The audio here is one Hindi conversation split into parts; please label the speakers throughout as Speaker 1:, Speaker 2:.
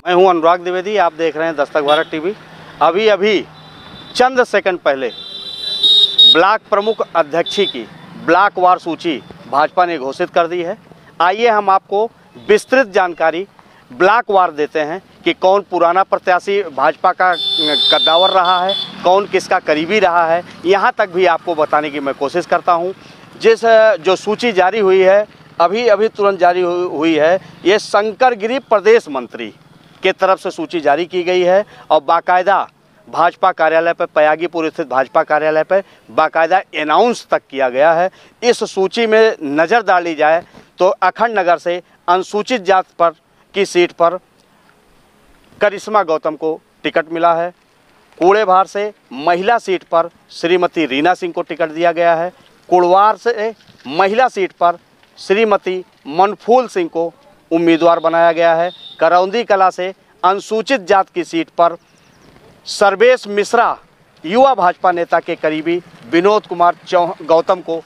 Speaker 1: मैं हूं अनुराग द्विवेदी, आप देख रहे हैं दस्तक भारत टीवी। अभी अभी चंद सेकंड पहले ब्लॉक प्रमुख अध्यक्षी की ब्लॉक वार सूची भाजपा ने घोषित कर दी है। आइए हम आपको विस्तृत जानकारी ब्लॉक वार देते हैं कि कौन पुराना प्रत्याशी भाजपा का कद्दावर रहा है, कौन किसका करीबी रहा है, यहाँ तक भी आपको बताने की मैं कोशिश करता हूँ। जो सूची जारी हुई है, अभी तुरंत जारी हुई है, ये शंकरगिरी प्रदेश मंत्री के तरफ से सूची जारी की गई है और बाकायदा भाजपा कार्यालय पर, पयागीपुर स्थित भाजपा कार्यालय पर बाकायदा अनाउंस तक किया गया है। इस सूची में नज़र डाली जाए तो अखंड नगर से अनुसूचित जाति पर की सीट पर करिश्मा गौतम को टिकट मिला है। कूड़ेभार से महिला सीट पर श्रीमती रीना सिंह को टिकट दिया गया है। कुड़वार से महिला सीट पर श्रीमती मनफूल सिंह को उम्मीदवार बनाया गया है। करौंदी कला से अनुसूचित जाति की सीट पर सर्वेश मिश्रा युवा भाजपा नेता के करीबी विनोद कुमार गौतम को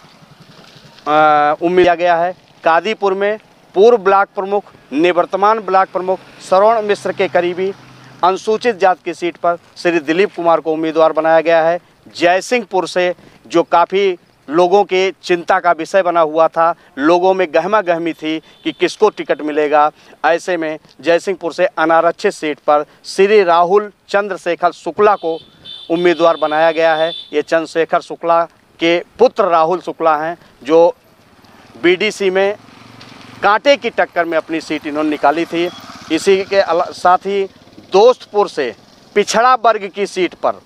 Speaker 1: उम्मीद दिया गया है। कादीपुर में पूर्व ब्लॉक प्रमुख निवर्तमान ब्लॉक प्रमुख श्रवण मिश्र के करीबी अनुसूचित जाति की सीट पर श्री दिलीप कुमार को उम्मीदवार बनाया गया है। जयसिंहपुर से जो काफ़ी लोगों के चिंता का विषय बना हुआ था, लोगों में गहमा गहमी थी कि किसको टिकट मिलेगा, ऐसे में जयसिंहपुर से अनारक्षित सीट पर श्री राहुल चंद्रशेखर शुक्ला को उम्मीदवार बनाया गया है। ये चंद्रशेखर शुक्ला के पुत्र राहुल शुक्ला हैं, जो बीडीसी में कांटे की टक्कर में अपनी सीट इन्होंने निकाली थी। इसी के साथ ही दोस्तपुर से पिछड़ा वर्ग की सीट पर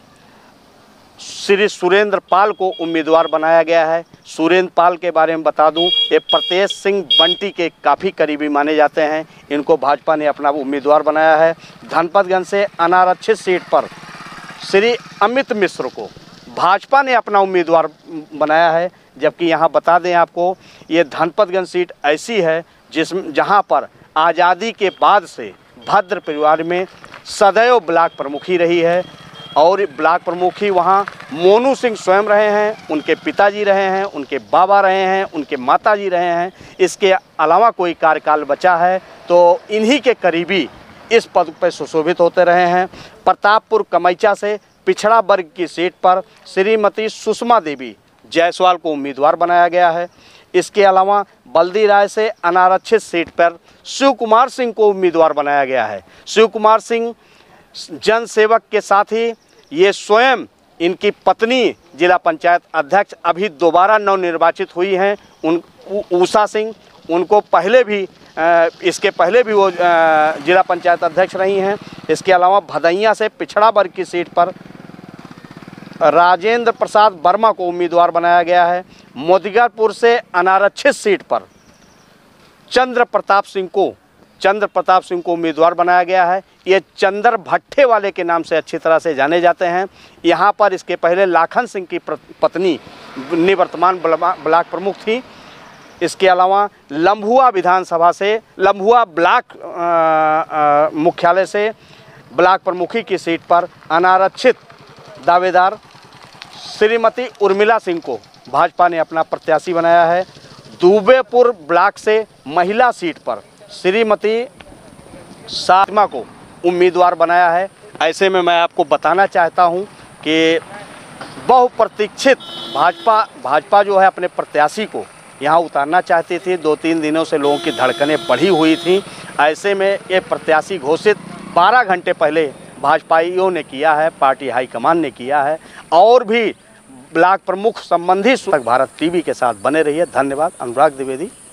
Speaker 1: श्री सुरेंद्र पाल को उम्मीदवार बनाया गया है। सुरेंद्र पाल के बारे में बता दूं, ये प्रतेश सिंह बंटी के काफ़ी करीबी माने जाते हैं। इनको भाजपा ने अपना उम्मीदवार बनाया है। धनपतगंज से अनारक्षित सीट पर श्री अमित मिश्र को भाजपा ने अपना उम्मीदवार बनाया है। जबकि यहाँ बता दें आपको, ये धनपतगंज सीट ऐसी है जहाँ पर आज़ादी के बाद से भद्र परिवार में सदैव ब्लॉक प्रमुख ही रही है और ब्लॉक प्रमुख ही वहाँ मोनू सिंह स्वयं रहे हैं, उनके पिताजी रहे हैं, उनके बाबा रहे हैं, उनके माताजी रहे हैं। इसके अलावा कोई कार्यकाल बचा है तो इन्हीं के करीबी इस पद पर सुशोभित होते रहे हैं। प्रतापपुर कमैचा से पिछड़ा वर्ग की सीट पर श्रीमती सुषमा देवी जायसवाल को उम्मीदवार बनाया गया है। इसके अलावा बल्दी राय से अनारक्षित सीट पर शिव कुमार सिंह को उम्मीदवार बनाया गया है। शिव कुमार सिंह जनसेवक के साथ ही ये स्वयं इनकी पत्नी जिला पंचायत अध्यक्ष अभी दोबारा नवनिर्वाचित हुई हैं, उषा सिंह। उनको पहले भी इसके पहले भी वो जिला पंचायत अध्यक्ष रही हैं। इसके अलावा भदैया से पिछड़ा वर्ग की सीट पर राजेंद्र प्रसाद वर्मा को उम्मीदवार बनाया गया है। मोदिगापुर से अनारक्षित सीट पर चंद्र प्रताप सिंह को उम्मीदवार बनाया गया है। ये चंदर भट्टे वाले के नाम से अच्छी तरह से जाने जाते हैं। यहाँ पर इसके पहले लाखन सिंह की पत्नी निवर्तमान ब्लॉक प्रमुख थी। इसके अलावा लम्भुआ विधानसभा से लम्भुआ ब्लॉक मुख्यालय से ब्लॉक प्रमुखी की सीट पर अनारक्षित दावेदार श्रीमती उर्मिला सिंह को भाजपा ने अपना प्रत्याशी बनाया है। दुबेपुर ब्लॉक से महिला सीट पर श्रीमती सातिमा को उम्मीदवार बनाया है। ऐसे में मैं आपको बताना चाहता हूं कि बहुप्रतीक्षित भाजपा जो है अपने प्रत्याशी को यहां उतारना चाहती थी। 2-3 दिनों से लोगों की धड़कनें बढ़ी हुई थी। ऐसे में ये प्रत्याशी घोषित 12 घंटे पहले भाजपाइयों ने किया है, पार्टी हाईकमान ने किया है। और भी ब्लॉक प्रमुख संबंधी भारत टीवी के साथ बने रहिए। धन्यवाद। अनुराग द्विवेदी।